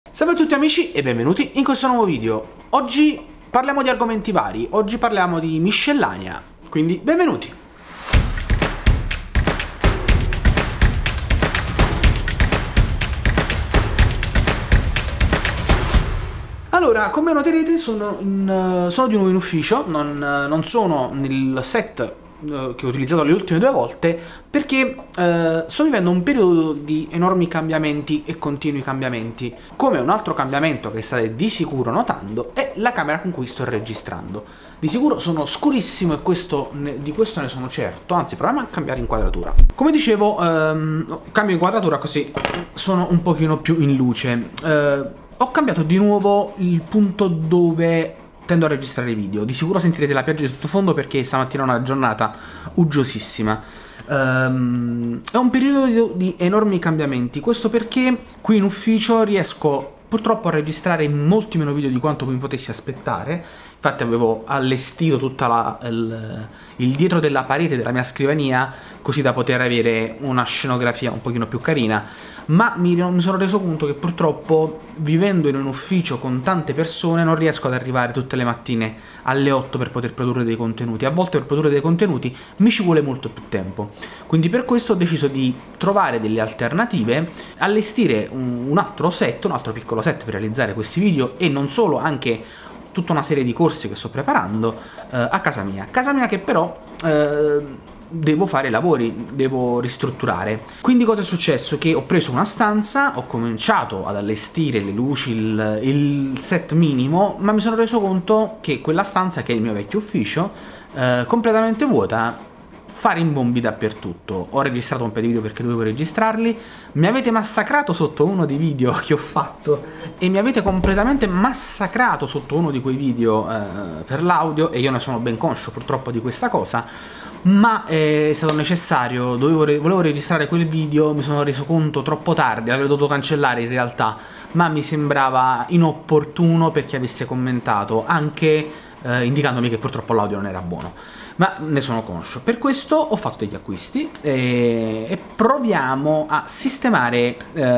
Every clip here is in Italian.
Salve a tutti amici e benvenuti in questo nuovo video. Oggi parliamo di argomenti vari, oggi parliamo di miscellanea, quindi benvenuti! Allora, come noterete sono di nuovo in ufficio, non sono nel set che ho utilizzato le ultime due volte perché sto vivendo un periodo di enormi cambiamenti e continui cambiamenti. Come un altro cambiamento che state di sicuro notando è la camera con cui sto registrando. Di sicuro sono scurissimo e di questo ne sono certo, anzi proviamo a cambiare inquadratura. Come dicevo, cambio inquadratura così sono un pochino più in luce. Ho cambiato di nuovo il punto dove tendo a registrare i video. Di sicuro sentirete la pioggia di sottofondo perché stamattina è una giornata uggiosissima. È un periodo di enormi cambiamenti. Questo perché qui in ufficio riesco purtroppo a registrare molti meno video di quanto mi potessi aspettare. Infatti avevo allestito tutta il dietro della parete della mia scrivania così da poter avere una scenografia un pochino più carina, ma mi sono reso conto che purtroppo vivendo in un ufficio con tante persone non riesco ad arrivare tutte le mattine alle 8 per poter produrre dei contenuti. A volte per produrre dei contenuti mi ci vuole molto più tempo, quindi per questo ho deciso di trovare delle alternative, allestire un altro piccolo set per realizzare questi video e non solo, anche tutta una serie di corsi che sto preparando a casa mia che però devo fare i lavori, devo ristrutturare. Quindi cosa è successo? Che ho preso una stanza, ho cominciato ad allestire le luci, il set minimo, ma mi sono reso conto che quella stanza, che è il mio vecchio ufficio, completamente vuota, fa rimbombi dappertutto. Ho registrato un paio di video perché dovevo registrarli, mi avete massacrato sotto uno dei video che ho fatto e mi avete completamente massacrato sotto uno di quei video per l'audio, e io ne sono ben conscio purtroppo di questa cosa, ma è stato necessario, volevo registrare quel video, mi sono reso conto troppo tardi, l'avrei dovuto cancellare in realtà, ma mi sembrava inopportuno perché avesse commentato, anche indicandomi che purtroppo l'audio non era buono. Ma ne sono conscio. Per questo ho fatto degli acquisti e proviamo a sistemare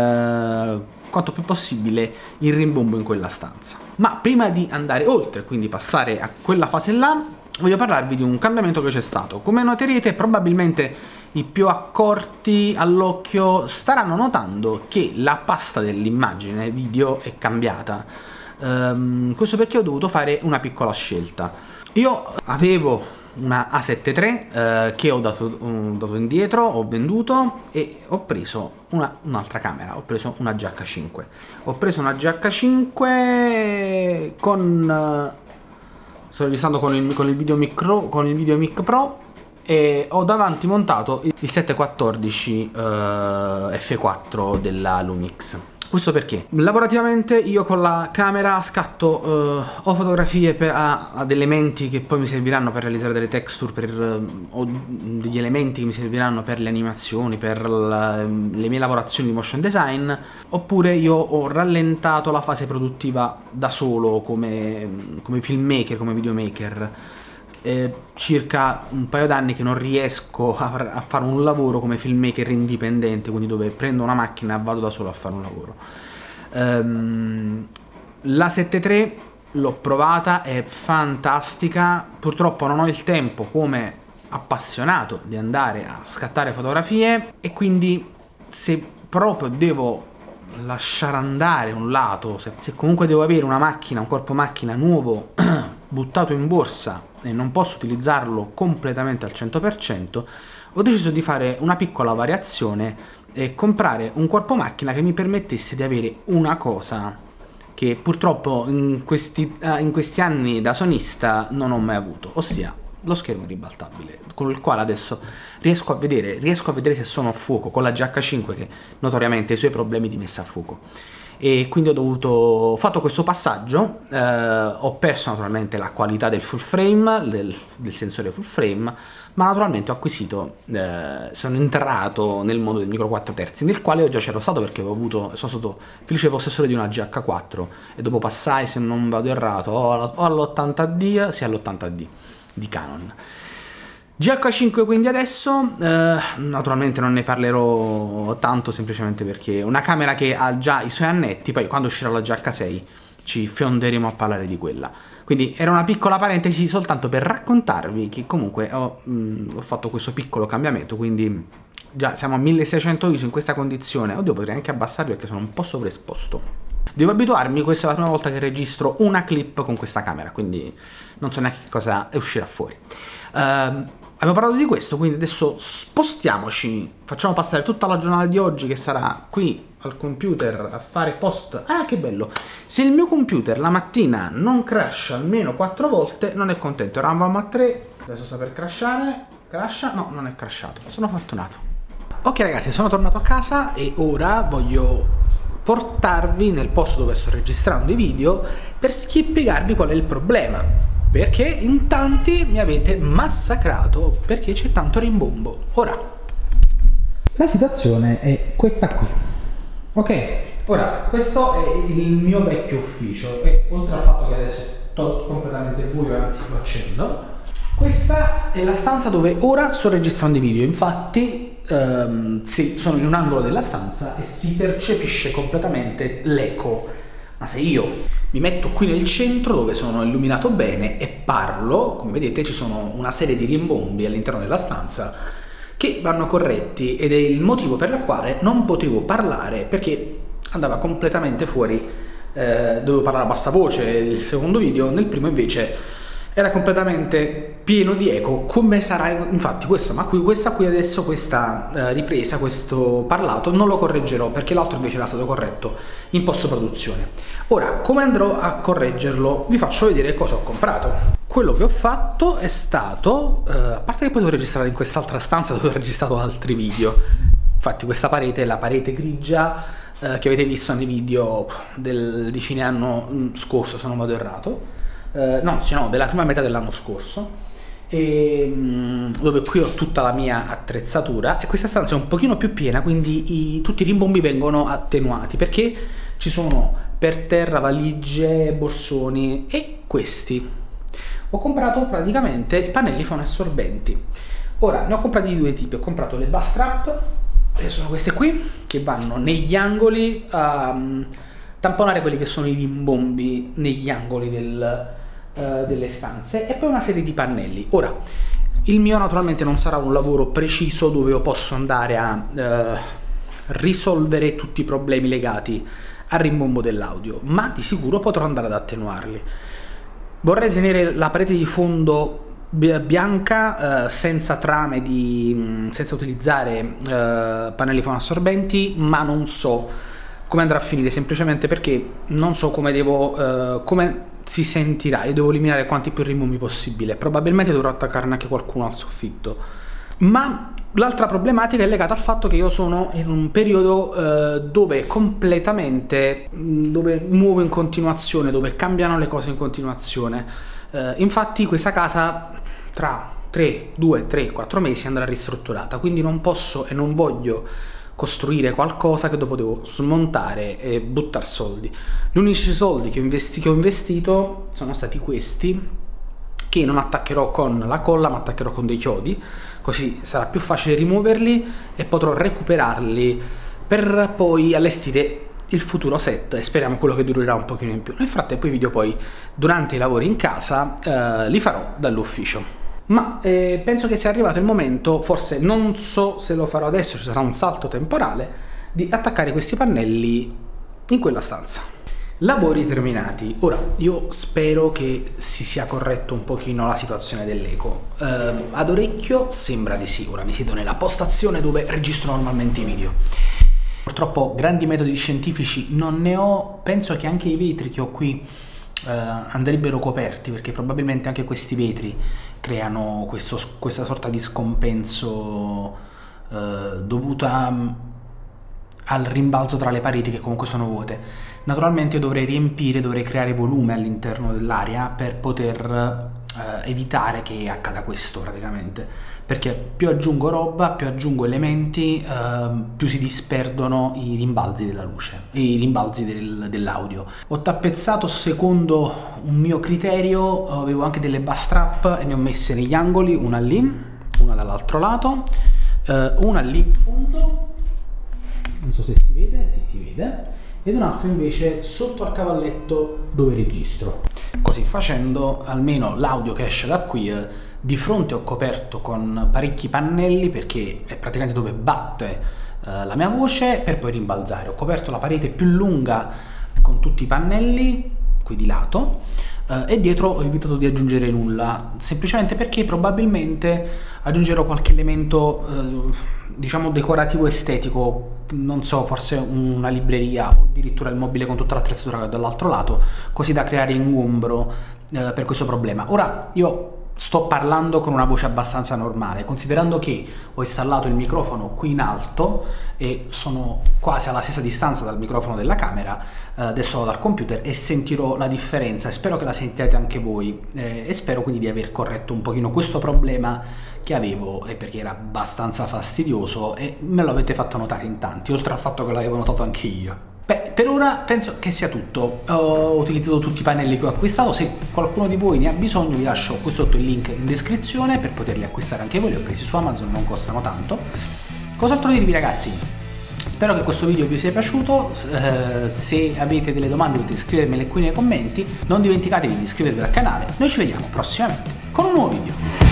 quanto più possibile il rimbombo in quella stanza. Ma prima di andare oltre, quindi passare a quella fase là, voglio parlarvi di un cambiamento che c'è stato. Come noterete, probabilmente i più accorti all'occhio staranno notando che la pasta dell'immagine video è cambiata. Questo perché ho dovuto fare una piccola scelta. Io avevo una A7 III che ho dato indietro, ho venduto e ho preso un'altra camera, ho preso una GH5. Ho preso una GH5 sto registrando con il VideoMic Pro e ho davanti montato il 714 F4 della Lumix. Questo perché lavorativamente io con la camera scatto o fotografie ad elementi che poi mi serviranno per realizzare delle texture, o degli elementi che mi serviranno per le animazioni, per le mie lavorazioni di motion design, oppure io ho rallentato la fase produttiva da solo come filmmaker, come videomaker. Circa un paio d'anni che non riesco a fare un lavoro come filmmaker indipendente, quindi dove prendo una macchina e vado da solo a fare un lavoro. La 7.3 l'ho provata, è fantastica, purtroppo non ho il tempo come appassionato di andare a scattare fotografie e quindi se proprio devo lasciare andare un lato, se comunque devo avere una macchina, un corpo macchina nuovo buttato in borsa e non posso utilizzarlo completamente al 100%, ho deciso di fare una piccola variazione e comprare un corpo macchina che mi permettesse di avere una cosa che purtroppo in questi anni da sonista non ho mai avuto, ossia lo schermo ribaltabile, con il quale adesso riesco a vedere se sono a fuoco, con la GH5 che notoriamente ha i suoi problemi di messa a fuoco. E quindi ho fatto questo passaggio, ho perso naturalmente la qualità del full frame, del sensore full frame, ma naturalmente ho acquisito, sono entrato nel mondo del micro 4 terzi, nel quale io già c'ero stato perché sono stato felice possessore di una GH4 e dopo passai, se non vado errato, o all'80D, sia all'80D di Canon. GH5 quindi adesso, naturalmente non ne parlerò tanto, semplicemente perché è una camera che ha già i suoi annetti, poi quando uscirà la GH6 ci fionderemo a parlare di quella. Quindi era una piccola parentesi soltanto per raccontarvi che comunque ho fatto questo piccolo cambiamento, quindi già siamo a 1600 ISO in questa condizione. Oddio, potrei anche abbassarli perché sono un po' sovraesposto. Devo abituarmi, questa è la prima volta che registro una clip con questa camera, quindi non so neanche che cosa uscirà fuori. Abbiamo parlato di questo, quindi adesso spostiamoci, facciamo passare tutta la giornata di oggi che sarà qui al computer a fare post. Ah, che bello! Se il mio computer la mattina non crasha almeno 4 volte, non è contento. Eravamo a 3, adesso sta per crashare. Crasha? No, non è crashato, sono fortunato. Ok ragazzi, sono tornato a casa e ora voglio portarvi nel posto dove sto registrando i video per spiegarvi qual è il problema. Perché in tanti mi avete massacrato perché c'è tanto rimbombo. Ora, la situazione è questa qui. Ok, ora, questo è il mio vecchio ufficio e oltre al fatto che adesso è completamente buio, anzi lo accendo, questa è la stanza dove ora sto registrando i video. Infatti, sì, sono in un angolo della stanza e si percepisce completamente l'eco. Ma se io mi metto qui nel centro dove sono illuminato bene e parlo, come vedete ci sono una serie di rimbombi all'interno della stanza che vanno corretti ed è il motivo per il quale non potevo parlare, perché andava completamente fuori, dovevo parlare a bassa voce il secondo video, nel primo invece era completamente pieno di eco, come sarà infatti questa, ma questa qui adesso, questa ripresa, questo parlato non lo correggerò perché l'altro invece era stato corretto in post produzione. Ora, come andrò a correggerlo? Vi faccio vedere cosa ho comprato. Quello che ho fatto è stato, a parte che poi devo registrare in quest'altra stanza dove ho registrato altri video, infatti questa parete è la parete grigia che avete visto nei video di fine anno scorso, se non vado errato. No, della prima metà dell'anno scorso, dove qui ho tutta la mia attrezzatura e questa stanza è un pochino più piena, quindi tutti i rimbombi vengono attenuati perché ci sono per terra valigie, borsoni e questi. Ho comprato praticamente pannelli fonoassorbenti. Ora ne ho comprati di due tipi, ho comprato le bus trap, che sono queste qui, che vanno negli angoli a tamponare quelli che sono i rimbombi negli angoli delle stanze, e poi una serie di pannelli. Ora, il mio naturalmente non sarà un lavoro preciso dove io posso andare a risolvere tutti i problemi legati al rimbombo dell'audio, ma di sicuro potrò andare ad attenuarli. Vorrei tenere la parete di fondo bianca, senza trame, senza utilizzare pannelli fonoassorbenti, ma non so come andrà a finire, semplicemente perché non so come come si sentirà. Io devo eliminare quanti più rimbombi possibile, probabilmente dovrò attaccarne anche qualcuno al soffitto. Ma l'altra problematica è legata al fatto che io sono in un periodo dove muovo in continuazione, dove cambiano le cose in continuazione. Infatti questa casa tra 2, 3, 4 mesi andrà ristrutturata, quindi non posso e non voglio costruire qualcosa che dopo devo smontare e buttare soldi. Gli unici soldi che ho investito sono stati questi, che non attaccherò con la colla ma attaccherò con dei chiodi, così sarà più facile rimuoverli e potrò recuperarli per poi allestire il futuro set, e speriamo quello che durerà un pochino in più. Nel frattempo i video poi durante i lavori in casa li farò dall'ufficio. Ma penso che sia arrivato il momento, forse non so se lo farò adesso, ci sarà un salto temporale, di attaccare questi pannelli in quella stanza. Lavori terminati. Ora, io spero che si sia corretto un pochino la situazione dell'eco. Ad orecchio sembra di sì. Ora mi siedo nella postazione dove registro normalmente i video. Purtroppo grandi metodi scientifici non ne ho, penso che anche i vetri che ho qui andrebbero coperti, perché probabilmente anche questi vetri creano questa sorta di scompenso dovuta al rimbalzo tra le pareti che comunque sono vuote. Naturalmente dovrei creare volume all'interno dell'area per poter evitare che accada questo praticamente, perché più aggiungo roba, più aggiungo elementi, più si disperdono i rimbalzi della luce, i rimbalzi dell'audio. Ho tappezzato secondo un mio criterio, avevo anche delle bus trap e ne ho messe negli angoli, una lì una dall'altro lato, una lì in fondo, non so se si vede, sì, si vede, ed un'altra invece sotto al cavalletto dove registro. Così facendo, almeno l'audio che esce da qui, di fronte ho coperto con parecchi pannelli, perché è praticamente dove batte la mia voce, per poi rimbalzare. Ho coperto la parete più lunga con tutti i pannelli qui di lato, e dietro ho evitato di aggiungere nulla, semplicemente perché probabilmente aggiungerò qualche elemento diciamo decorativo estetico, non so, forse una libreria o addirittura il mobile con tutta l'attrezzatura che ho dall'altro lato, così da creare ingombro per questo problema. Ora io sto parlando con una voce abbastanza normale, considerando che ho installato il microfono qui in alto e sono quasi alla stessa distanza dal microfono della camera, adesso dal computer, e sentirò la differenza, e spero che la sentiate anche voi, e spero quindi di aver corretto un pochino questo problema che avevo, perché era abbastanza fastidioso e me lo avete fatto notare in tanti, oltre al fatto che l'avevo notato anche io. Beh, per ora penso che sia tutto. Ho utilizzato tutti i pannelli che ho acquistato. Se qualcuno di voi ne ha bisogno, vi lascio qui sotto il link in descrizione per poterli acquistare anche voi. Li ho presi su Amazon, non costano tanto. Cos'altro dirvi, ragazzi? Spero che questo video vi sia piaciuto. Se avete delle domande potete scrivermele qui nei commenti. Non dimenticatevi di iscrivervi al canale. Noi ci vediamo prossimamente con un nuovo video.